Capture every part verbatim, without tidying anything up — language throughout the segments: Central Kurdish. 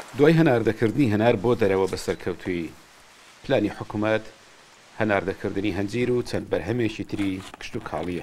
دوای هەناردەکردنی هەنار بۆ دەرەوە بەسەرکەوتووی پلانی حکوومەت هەناردەکردنی هەنجیر و چەند بەرهەمێکی تری کشت و کاڵیە.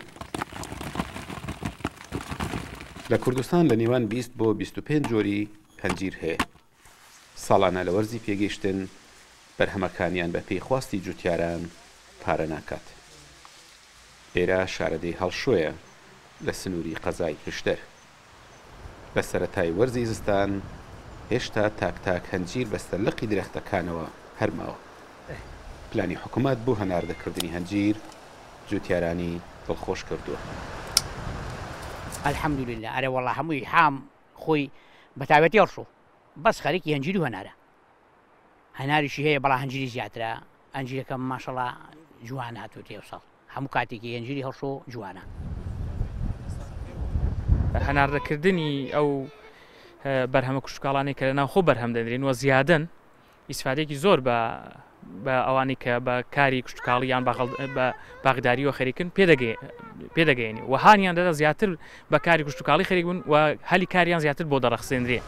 لە کوردستان لە نێوان بیست بۆ بیست و پێنج جۆری هەنجیر هەیە. ساڵانە لە وەرزی پێگەیشتن بەرهەمەکانیان بە پێیخواستی جوتیاران پارە ناکات. ئێرە شارەدەی هەڵشۆیە لە سنووری قەزای پشتەر. بە سەرەتای وەرزی زستان هێشتا تاک تاک هەنجیر بەستە لقی درەختەکانەوە هەرماوە. پلانی حکوومەت بۆ هەناردەکردنی هەنجیر جوتیارانی دڵخۆش کردووە. الحەمدولله ئەرێ وەڵا هەمووی حام خۆی بەتابەتی هەڵشۆ بەس خەریکی هەنجیر و هەنارە. هەناریشی هەیە بەڵام هەنجیری زیاترە. هەنجیرەکە ماشەڵڵا جوان هاتووە تێ ساڵ هەموو کاتێکی هەنجیری هەڵشۆ جوانە. هەناردەکردنی ئەو بەرهەمە کوشتکاڵانی کە لە ناو خۆ بەرهەم دەدرێن وە زیادن ئیسفادێکی زۆر بە بە ئەوانی کە بە کاری کوشتکاڵیان بە باغداریەوە خەریکن پێدەگەێنی و هاانیان دەدا زیاتر بە کاری کوشتکاڵی خەریک بوون و هەلی کاریان زیاتر بۆ دەڕەخسێنرێ.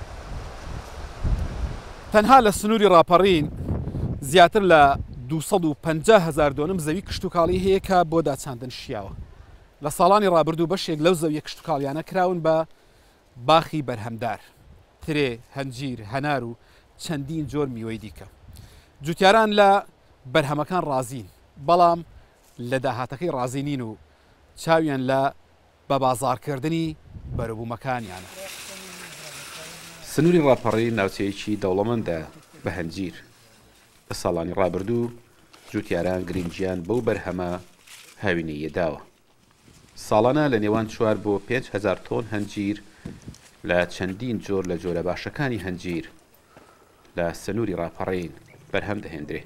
تەنها لە سنووری ڕاپەڕین زیاتر لە دووسەد و پەنجا هەزار دۆنم زەوی کشتتوکاڵی هەیە کە بۆ داچاندن شیاوە. لە ساڵانی ڕابردوو بەشێک لەو زەویە کشتتوکاڵیانە کراون بە باخی بەرهەمدار، ترێ، هەنجیر، هەنار و چەندین جۆر میوەی دیکە. جوتیاران لە بەرهەمەکان ڕازین، بەڵام لە داهاتەکەی ڕازینین و چاویان لە بە بازاڕکردنی بەرەبوومەکانیانە. سنووری ڕاپەڕی ناوچەیەکی دەوڵەمەندە بە هەنجیر. لە ساڵانی ڕابردوو جوتیاران گرنگیان بەو بەرهەمە هاوینەیە داوە. ساڵانە لە نێوان چوار بۆ پێنج هەزار تۆن هەنجیر لە چەندین جۆر لە جۆرە باشەکانی هەنجیر لە سنووری ڕاپەڕین بەرهەم دەهێنرێ.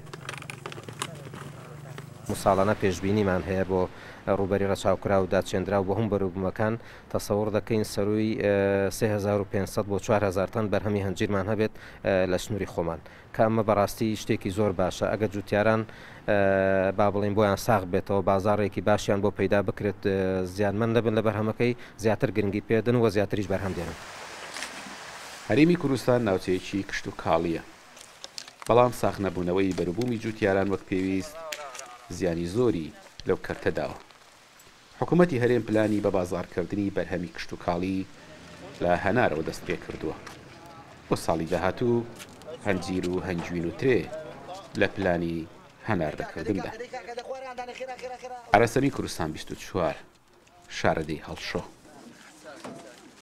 ساڵانە پێشببینیمان هەیە بۆ ڕوبەری ڕەچاوکرا و داچێنرا و بە هەم بەروبوومەکان تەسەوڕ دەکەین سەروی سێ هەزار و پێنجسەد بۆ چوار هەزار تەن بەرهەمی هەنجیرمان هەبێت لە سنووری خۆمان کە ئەمە بەڕاستی شتێکی زۆر باشە. ئەگە جوتیاران با بڵین بۆیان ساغ بێتەوە بازاڕێکی باشیان بۆ پەیدا بکرێت زیانمەند دەبن لە بەرهەمەکەی زیاتر گرنگی پێدن و زیاتریش بەرهەم دێنن. هەرێمی کوردستان ناوچەیەکی کشت و کاڵیە، بەڵام ساخ نەبوونەوەی بەروبوومی جوتیاران وەک پێویست زیانی زۆری لەو کەرتەداوە. حکوومەتی هەرێم پلانی بە بازاڕکردنی بەرهەمی کشت و کاڵی لە هەنارەوە دەست پێ کردووە. بۆ ساڵی داهاتوو هەنجیر و هەنجوین و ترێ لە پلانی هەناردەکردندا. ئارەسەمی کوردستان بیست و چوار شارەدەی هەڵشۆ.